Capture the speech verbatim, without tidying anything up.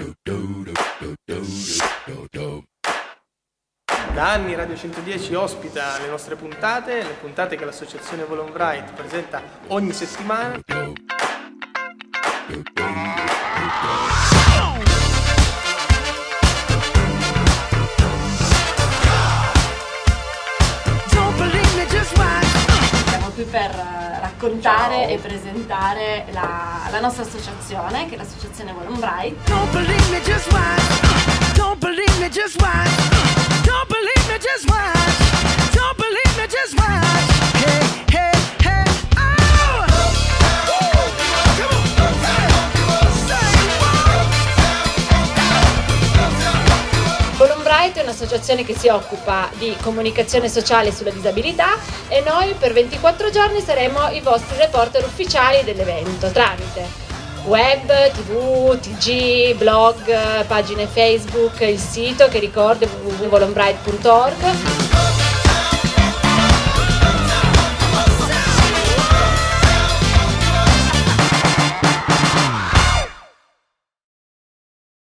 Da anni Radio centodieci ospita le nostre puntate, le puntate che l'associazione Volonbright presenta ogni settimana. Siamo qui per raccontare Ciao. e presentare la, la nostra associazione, che è l'associazione Volonbright. Don't believe me, just watch. Don't believe me, just watch. Don't believe me, just watch. Don't believe me, just watch. Hey, hey, hey, oh! Volonbright è un'associazione che si occupa di comunicazione sociale sulla disabilità e noi per ventiquattro giorni saremo i vostri reporter ufficiali dell'evento tramite web, tv, tg, blog, pagine Facebook, il sito che ricordo è w w w punto volonbright punto org.